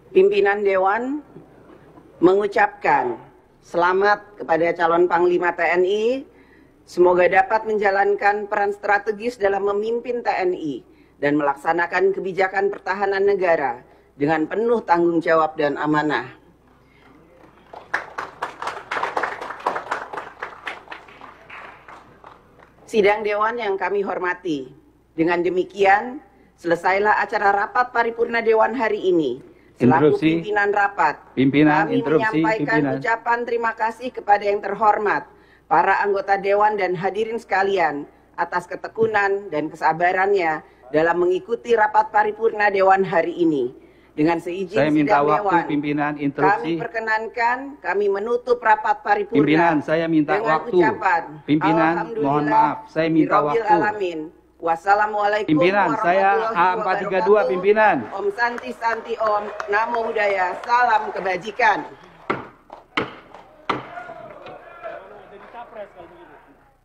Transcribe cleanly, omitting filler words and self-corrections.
Pimpinan Dewan mengucapkan selamat kepada calon Panglima TNI. Semoga dapat menjalankan peran strategis dalam memimpin TNI dan melaksanakan kebijakan pertahanan negara dengan penuh tanggung jawab dan amanah. Sidang Dewan yang kami hormati, dengan demikian selesailah acara rapat paripurna Dewan hari ini. Selaku pimpinan rapat, kami menyampaikan ucapan terima kasih kepada yang terhormat, para anggota Dewan dan hadirin sekalian atas ketekunan dan kesabarannya dalam mengikuti rapat paripurna Dewan hari ini. Dengan seizin saya minta sidang waktu Dewan, pimpinan interupsi. kami perkenankan kami menutup rapat paripurna. Pimpinan, saya minta dengan waktu. Ucapan, Pimpinan, mohon maaf, saya minta Birobbil waktu. Alamin. Wassalamualaikum Pimpinan, saya warahmatullahi A432, wabarakatuh. pimpinan. Om Santi Santi Om, Namo Buddhaya, salam kebajikan.